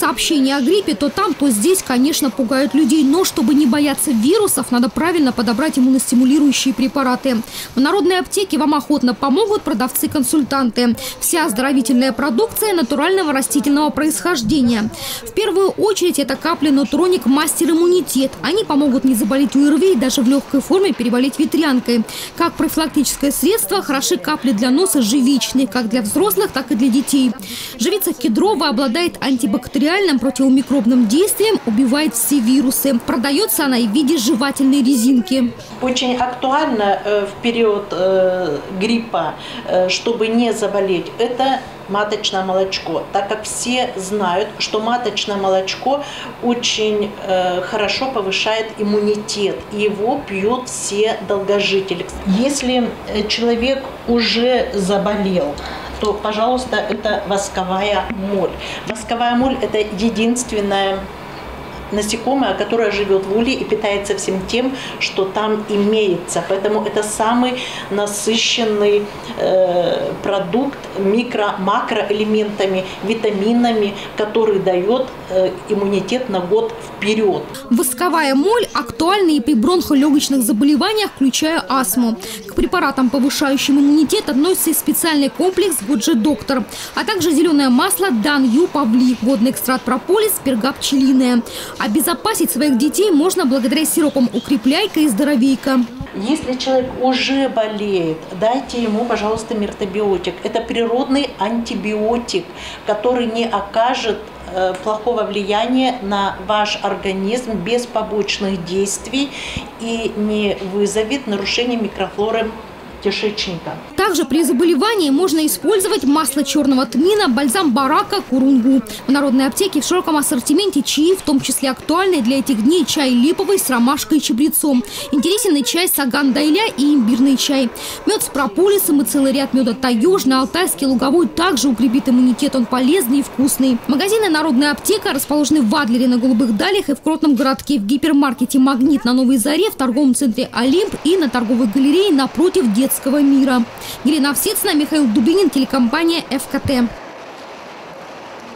сообщения о гриппе то там, то здесь, конечно, пугают людей. Но чтобы не бояться вирусов, надо правильно подобрать иммуностимулирующие препараты. В народной аптеке вам охотно помогут продавцы-консультанты. Вся оздоровительная продукция натурального растительного происхождения. В первую очередь это капли Нутроник Мастер Иммунитет. Они помогут не заболеть ОРВИ и даже в легкой форме переболеть ветрянкой. Как профилактическое средство хороши капли для носа живичные, как для взрослых, так и для детей. Живица кедровая обладает антибактериальным противомикробным действием, убивает все вирусы. Продается она и в виде жевательной резинки. Очень актуально в период гриппа, чтобы не заболеть, это маточное молочко, так как все знают, что маточное молочко очень хорошо повышает иммунитет, и его пьют все долгожители. Если человек уже заболел, то, пожалуйста, это восковая моль. Восковая моль – это единственная насекомое, которое живет в улье и питается всем тем, что там имеется. Поэтому это самый насыщенный продукт макроэлементами, витаминами, который дает иммунитет на год вперед. Восковая моль актуальна и при бронхолегочных заболеваниях, включая астму. К препаратам, повышающим иммунитет, относится и специальный комплекс Годжи-Доктор, а также зеленое масло Дан-Ю-Павли, водный экстракт прополис, перга пчелиная. Обезопасить своих детей можно благодаря сиропам «Укрепляйка» и «Здоровейка». Если человек уже болеет, дайте ему, пожалуйста, миртобиотик. Это природный антибиотик, который не окажет плохого влияния на ваш организм без побочных действий и не вызовет нарушения микрофлоры кишечника. Также при заболевании можно использовать масло черного тмина, бальзам барака, курунгу. В народной аптеке в широком ассортименте чаи, в том числе актуальный для этих дней чай липовый с ромашкой и чабрецом. Интересен и чай саган-дайля и имбирный чай. Мед с прополисом и целый ряд меда таежный, алтайский, луговой также укрепит иммунитет. Он полезный и вкусный. Магазины «Народная аптека» расположены в Адлере на Голубых Далях и в Кротном городке, в гипермаркете «Магнит» на Новой Заре, в торговом центре «Олимп» и на торговой галерее напротив детского мира. Елена Овсецина, Михаил Дубинин, телекомпания ФКТ.